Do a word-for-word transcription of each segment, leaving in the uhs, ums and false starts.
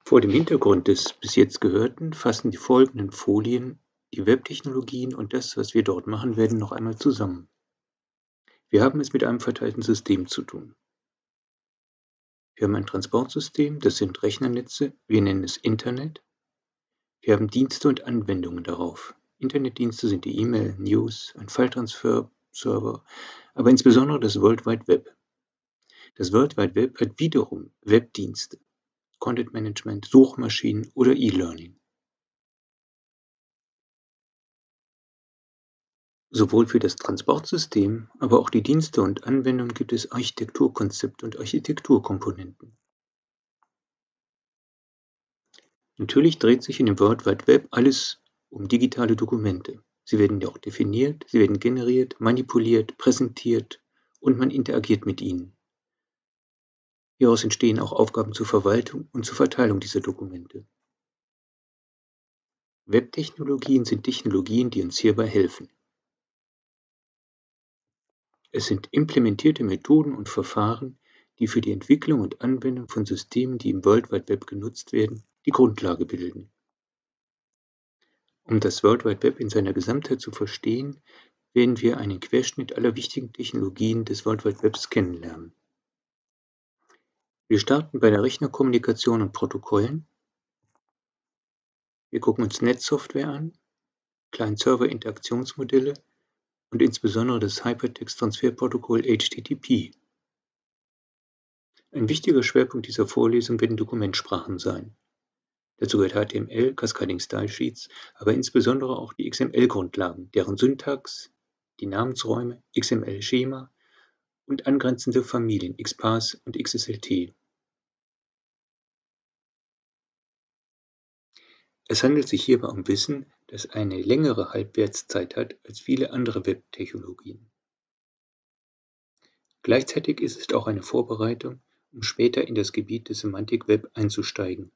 Vor dem Hintergrund des bis jetzt Gehörten fassen die folgenden Folien die Webtechnologien und das, was wir dort machen werden, noch einmal zusammen. Wir haben es mit einem verteilten System zu tun. Wir haben ein Transportsystem, das sind Rechnernetze, wir nennen es Internet. Wir haben Dienste und Anwendungen darauf. Internetdienste sind die E-Mail, News, ein File-Transfer-Server, aber insbesondere das World Wide Web. Das World Wide Web hat wiederum Webdienste, Content Management, Suchmaschinen oder E-Learning. Sowohl für das Transportsystem, aber auch die Dienste und Anwendungen gibt es Architekturkonzepte und Architekturkomponenten. Natürlich dreht sich in dem World Wide Web alles um digitale Dokumente. Sie werden ja auch definiert, sie werden generiert, manipuliert, präsentiert und man interagiert mit ihnen. Hieraus entstehen auch Aufgaben zur Verwaltung und zur Verteilung dieser Dokumente. Webtechnologien sind Technologien, die uns hierbei helfen. Es sind implementierte Methoden und Verfahren, die für die Entwicklung und Anwendung von Systemen, die im World Wide Web genutzt werden, die Grundlage bilden. Um das World Wide Web in seiner Gesamtheit zu verstehen, werden wir einen Querschnitt aller wichtigen Technologien des World Wide Webs kennenlernen. Wir starten bei der Rechnerkommunikation und Protokollen. Wir gucken uns Netzsoftware an, Client-Server-Interaktionsmodelle und insbesondere das Hypertext-Transferprotokoll H T T P. Ein wichtiger Schwerpunkt dieser Vorlesung werden Dokumentsprachen sein. Dazu gehört H T M L, Cascading Style Sheets, aber insbesondere auch die X M L-Grundlagen, deren Syntax, die Namensräume, X M L-Schema und angrenzende Familien X Parse und X S L T. Es handelt sich hierbei um Wissen, das eine längere Halbwertszeit hat als viele andere Web-Technologien. Gleichzeitig ist es auch eine Vorbereitung, um später in das Gebiet des Semantic Web einzusteigen.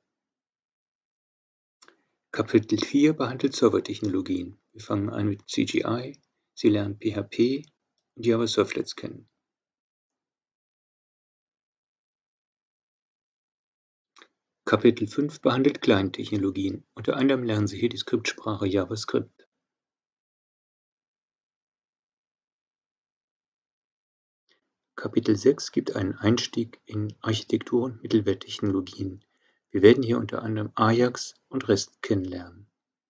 Kapitel vier behandelt Servertechnologien. Wir fangen an mit C G I, Sie lernen P H P und Java Servlets kennen. Kapitel fünf behandelt Client-Technologien. Unter anderem lernen Sie hier die Skriptsprache JavaScript. Kapitel sechs gibt einen Einstieg in Architektur und Mittelwerttechnologien. Wir werden hier unter anderem Ajax und REST kennenlernen.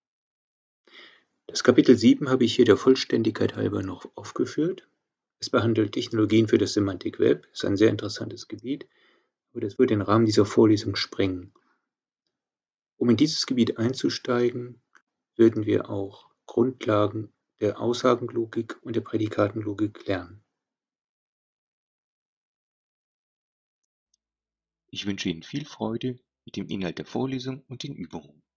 Das Kapitel sieben habe ich hier der Vollständigkeit halber noch aufgeführt. Es behandelt Technologien für das Semantic Web. Das ist ein sehr interessantes Gebiet, aber das würde den Rahmen dieser Vorlesung sprengen. Um in dieses Gebiet einzusteigen, würden wir auch Grundlagen der Aussagenlogik und der Prädikatenlogik lernen. Ich wünsche Ihnen viel Freude mit dem Inhalt der Vorlesung und den Übungen.